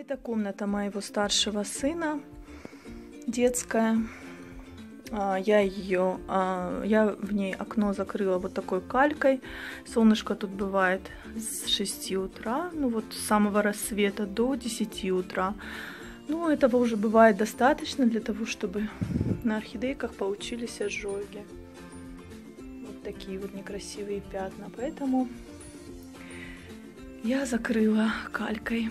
Это комната моего старшего сына, детская. Я в ней окно закрыла вот такой калькой. Солнышко тут бывает с 6 утра, ну вот с самого рассвета до 10 утра. Ну, этого уже бывает достаточно для того, чтобы на орхидейках получились ожоги. Вот такие вот некрасивые пятна. Поэтому я закрыла калькой.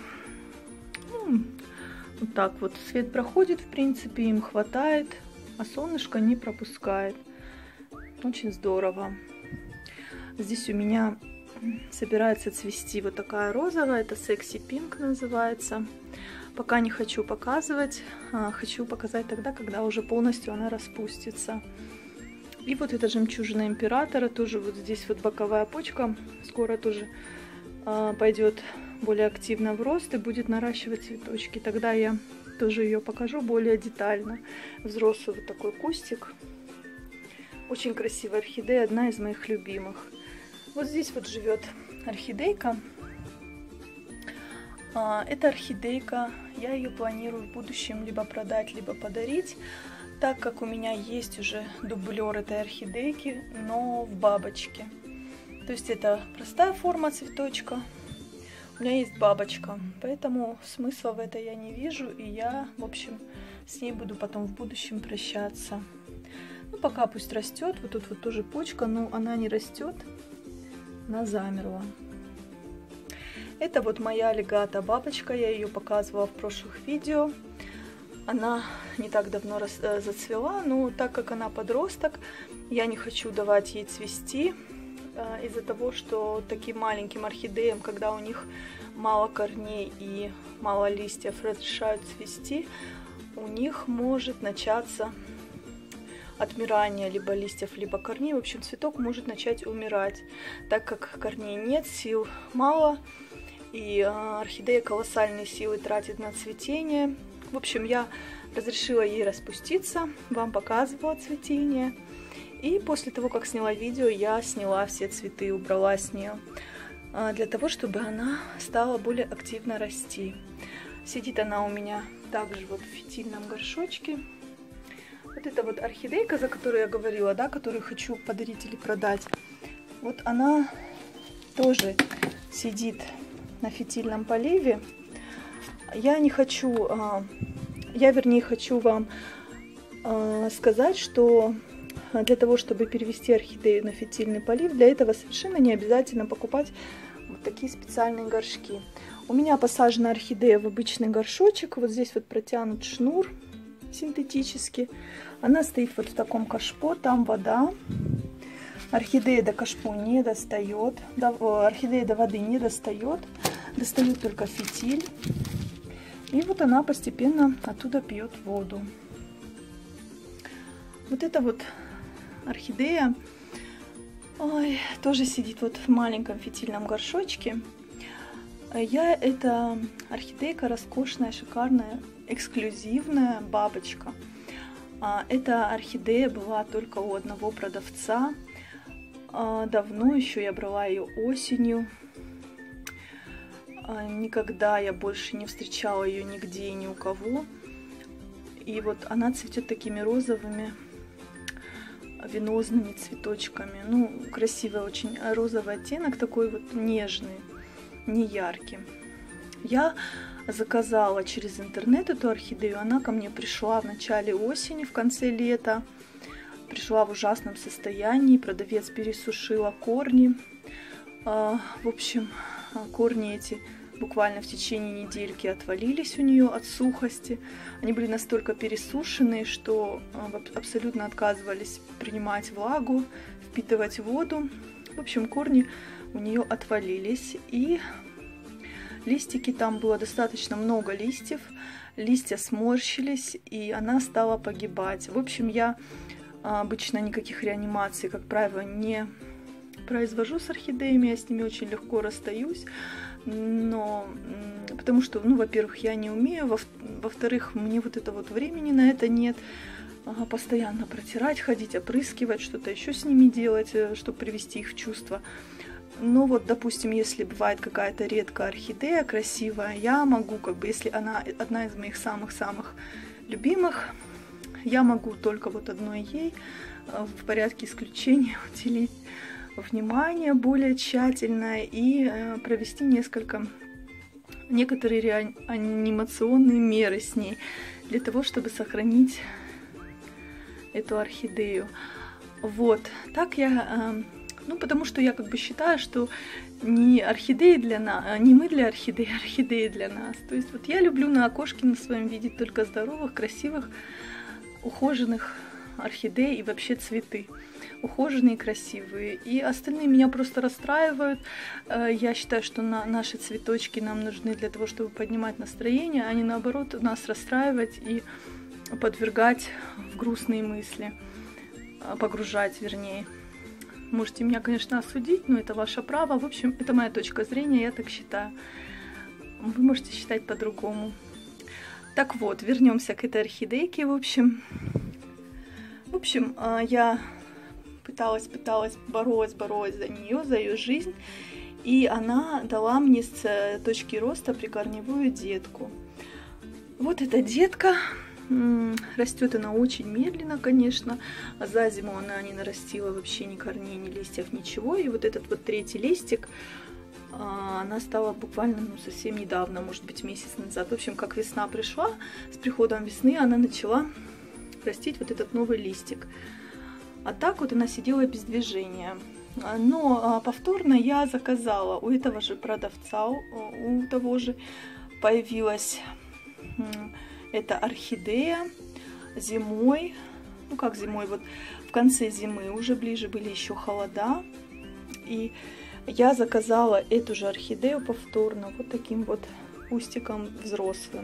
Вот так вот свет проходит, в принципе, им хватает, а солнышко не пропускает. Очень здорово. Здесь у меня собирается цвести вот такая розовая, это Sexy Pink называется. Пока не хочу показывать, хочу показать тогда, когда уже полностью она распустится. И вот эта жемчужина императора, тоже вот здесь вот боковая почка, скоро тоже пойдет более активно в рост и будет наращивать цветочки. Тогда я тоже ее покажу более детально. Взрослый вот такой кустик. Очень красивая орхидея, одна из моих любимых. Вот здесь вот живет орхидейка. Эта орхидейка, я ее планирую в будущем либо продать, либо подарить, так как у меня есть уже дублер этой орхидейки, но в бабочке. То есть это простая форма цветочка. У меня есть бабочка, поэтому смысла в этой я не вижу, и я, в общем, с ней буду потом в будущем прощаться. Ну, пока пусть растет. Вот тут вот тоже почка, но она не растет, она замерла. Это вот моя легата бабочка, я ее показывала в прошлых видео. Она не так давно зацвела, но так как она подросток, я не хочу давать ей цвести. Из-за того, что таким маленьким орхидеям, когда у них мало корней и мало листьев, разрешают цвести, у них может начаться отмирание либо листьев, либо корней. В общем, цветок может начать умирать, так как корней нет, сил мало, и орхидея колоссальные силы тратит на цветение. В общем, я разрешила ей распуститься, вам показывала цветение. И после того, как сняла видео, я сняла все цветы, убрала с нее, для того, чтобы она стала более активно расти. Сидит она у меня также вот в фитильном горшочке. Вот эта вот орхидейка, за которую я говорила, да, которую хочу подарить или продать, вот она тоже сидит на фитильном поливе. Я хочу вам сказать, что для того, чтобы перевести орхидею на фитильный полив, для этого совершенно не обязательно покупать вот такие специальные горшки. У меня посажена орхидея в обычный горшочек. Вот здесь вот протянут шнур синтетический. Она стоит вот в таком кашпо, там вода. Орхидея до кашпо не достает, орхидея до воды не достает, достает только фитиль. И вот она постепенно оттуда пьет воду. Вот это вот орхидея тоже сидит вот в маленьком фитильном горшочке. Это орхидейка роскошная, шикарная, эксклюзивная бабочка. Эта орхидея была только у одного продавца. Давно еще я брала ее осенью. Никогда я больше не встречала ее нигде и ни у кого. И вот она цветет такими розовыми венозными цветочками. Ну, красивый очень розовый оттенок, такой вот нежный, не яркий. Я заказала через интернет эту орхидею. Она ко мне пришла в начале осени, в конце лета. Пришла в ужасном состоянии. Продавец пересушила корни. В общем, корни эти буквально в течение недельки отвалились у нее от сухости. Они были настолько пересушенные, что абсолютно отказывались принимать влагу, впитывать воду. В общем, корни у нее отвалились. И листики, там было достаточно много листьев. Листья сморщились, и она стала погибать. В общем, я обычно никаких реанимаций, как правило, не произвожу с орхидеями. Я с ними очень легко расстаюсь. Но потому что, ну, во-первых, я не умею, во-вторых, мне вот это вот времени на это нет. Постоянно протирать, ходить, опрыскивать, что-то еще с ними делать, чтобы привести их в чувство. Но вот, допустим, если бывает какая-то редкая орхидея красивая, я могу, как бы, если она одна из моих самых-самых любимых, я могу только вот одной ей в порядке исключения уделить внимание более тщательно и провести некоторые реанимационные меры с ней для того, чтобы сохранить эту орхидею. Вот, так я, ну, потому что я как бы считаю, что не орхидеи для нас, не мы для орхидеи, а орхидеи для нас. То есть вот я люблю на окошке на своем видеть только здоровых, красивых, ухоженных орхидей и вообще цветы. Ухоженные, красивые. И остальные меня просто расстраивают. Я считаю, что наши цветочки нам нужны для того, чтобы поднимать настроение, а не наоборот нас расстраивать и подвергать в грустные мысли. Погружать, вернее. Можете меня, конечно, осудить, но это ваше право. В общем, это моя точка зрения, я так считаю. Вы можете считать по-другому. Так вот, вернемся к этой орхидейке. В общем, я пыталась, боролась за нее, за ее жизнь. И она дала мне с точки роста прикорневую детку. Вот эта детка. Растет она очень медленно, конечно. За зиму она не нарастила вообще ни корней, ни листьев, ничего. И вот этот вот третий листик, она стала буквально совсем недавно, может быть, месяц назад. В общем, как весна пришла, с приходом весны она начала растить вот этот новый листик. А так вот она сидела без движения. Но повторно я заказала у этого же продавца, у того же появилась эта орхидея зимой. Ну как зимой, вот в конце зимы, уже ближе были еще холода. И я заказала эту же орхидею повторно, вот таким вот кустиком взрослым.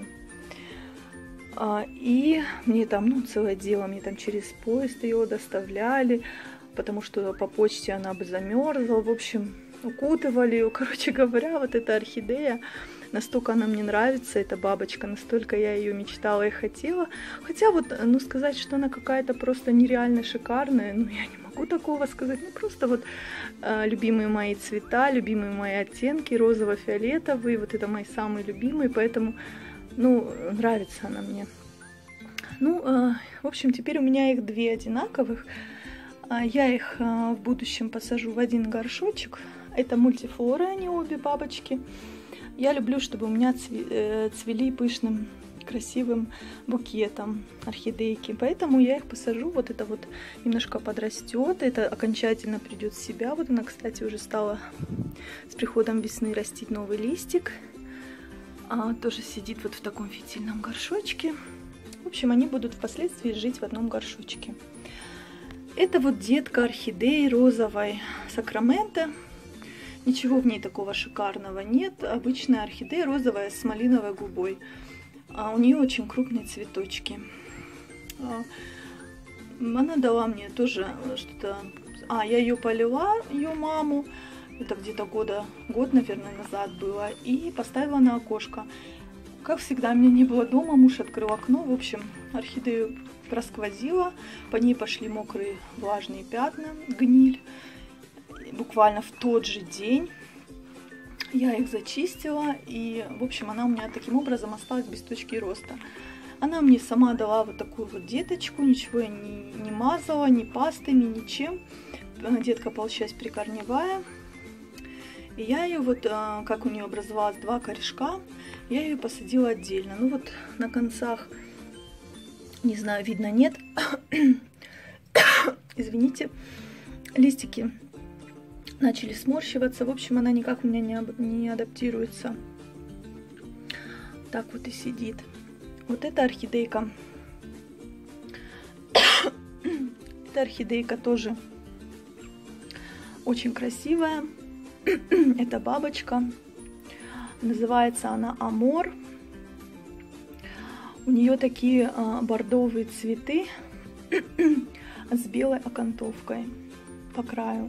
И мне там, целое дело, мне там через поезд ее доставляли, потому что по почте она бы замерзла. В общем, укутывали ее. Короче говоря, вот эта орхидея, настолько она мне нравится, эта бабочка, настолько я ее мечтала и хотела. Хотя вот, сказать, что она какая-то просто нереально шикарная, я не могу такого сказать. Просто вот любимые мои цвета, любимые мои оттенки, розово-фиолетовые, вот это мои самые любимые, поэтому, нравится она мне. В общем, теперь у меня их две одинаковых. Я их в будущем посажу в один горшочек. Это мультифлоры, они обе бабочки. Я люблю, чтобы у меня цвели пышным, красивым букетом орхидейки. Поэтому я их посажу. Вот это вот немножко подрастет. Это окончательно придет в себя. Вот она, кстати, уже стала с приходом весны растить новый листик. Тоже сидит вот в таком фитильном горшочке. В общем, они будут впоследствии жить в одном горшочке. Это вот детка орхидеи розовой Сакраменто. Ничего в ней такого шикарного нет. Обычная орхидея розовая с малиновой губой. У нее очень крупные цветочки. Она дала мне тоже что-то... я ее полила, ее маму. Это где-то год, наверное, назад было. И поставила на окошко. Как всегда, меня не было дома. Муж открыл окно. В общем, орхидею просквозила. По ней пошли мокрые влажные пятна, гниль. Буквально в тот же день я их зачистила, и, в общем, она у меня таким образом осталась без точки роста. Она мне сама дала вот такую вот деточку, ничего я не мазала, ни пастами, ничем. Детка получилась прикорневая. И я ее вот, как у нее образовалось два корешка, я ее посадила отдельно. Вот на концах, не знаю, видно, нет. Извините, листики начали сморщиваться. В общем, она никак у меня не адаптируется. Так вот и сидит. Вот эта орхидейка. Эта орхидейка тоже очень красивая. Это бабочка. Называется она Амор. У нее такие бордовые цветы с белой окантовкой по краю.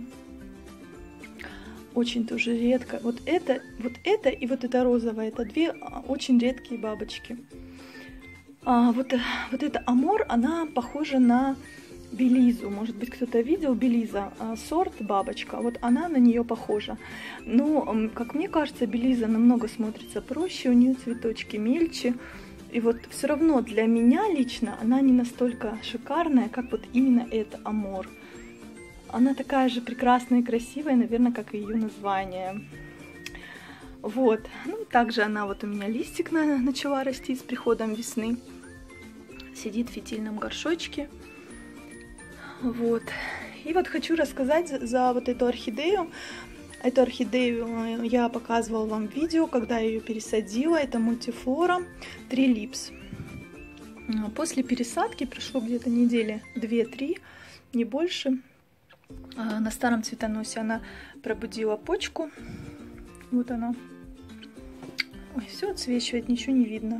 Очень тоже редко. Вот это и вот это розовое. Это две очень редкие бабочки. Вот эта Амор, она похожа на Белизу. Может быть, кто-то видел Белиза, сорт бабочка. Вот она на нее похожа. Но, как мне кажется, Белиза намного смотрится проще, у нее цветочки мельче. И вот все равно для меня лично она не настолько шикарная, как вот именно эта Амор. Она такая же прекрасная и красивая, наверное, как и ее название. Вот. Ну, также она вот у меня листик начала расти с приходом весны. Сидит в фитильном горшочке. Вот. И вот хочу рассказать за вот эту орхидею. Эту орхидею я показывала вам в видео, когда я ее пересадила. Это мультифлора Трилипс. После пересадки прошло где-то недели 2-3, не больше. На старом цветоносе она пробудила почку. Вот она. Ой, все отсвечивает, ничего не видно.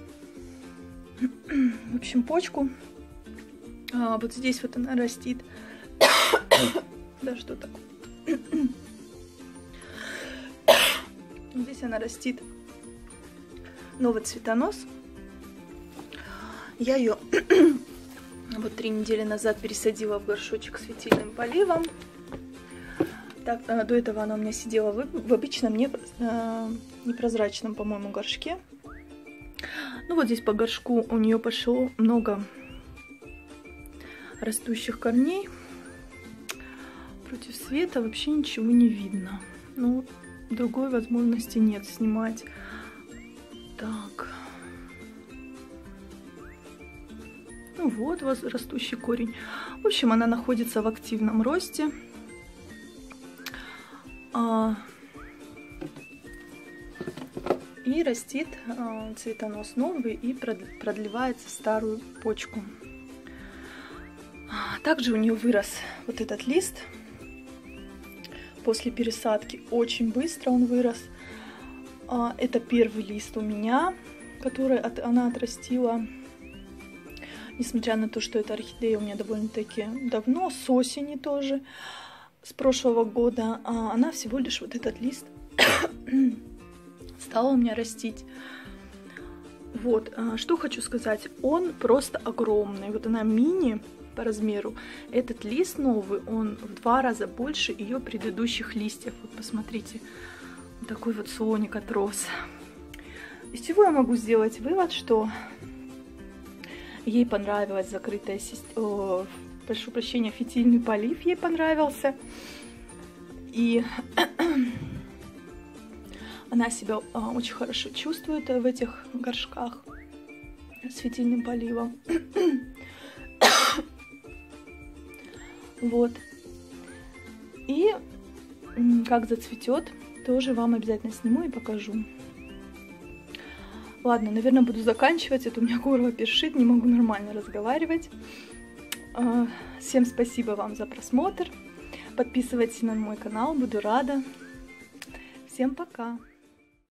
В общем, почку. Вот здесь вот она растит. Да что такое? Здесь она растит новый цветонос. Я ее вот 3 недели назад пересадила в горшочек с фитильным поливом. Так, до этого она у меня сидела в обычном непрозрачном, по-моему, горшке. Ну вот здесь по горшку у нее пошло много растущих корней. Против света вообще ничего не видно. Ну, другой возможности нет снимать. Так. Ну вот растущий корень. В общем, она находится в активном росте. И растит цветонос новый и продлевается старую почку. Также у нее вырос вот этот лист. После пересадки очень быстро он вырос. Это первый лист у меня, который она отрастила. Несмотря на то, что эта орхидея у меня довольно-таки давно, с осени тоже, с прошлого года, она всего лишь вот этот лист стала у меня растить. Вот, что хочу сказать, он просто огромный. Вот она мини по размеру. Этот лист новый, он в 2 раза больше ее предыдущих листьев. Вот посмотрите, вот такой вот слоник отрос. Из чего я могу сделать вывод, что ей понравилась закрытая система, прошу прощения, фитильный полив ей понравился. И она себя очень хорошо чувствует в этих горшках с фитильным поливом. Вот. И как зацветет, тоже вам обязательно сниму и покажу. Ладно, наверное, буду заканчивать. Это у меня горло першит, не могу нормально разговаривать. Всем спасибо вам за просмотр. Подписывайтесь на мой канал, буду рада. Всем пока!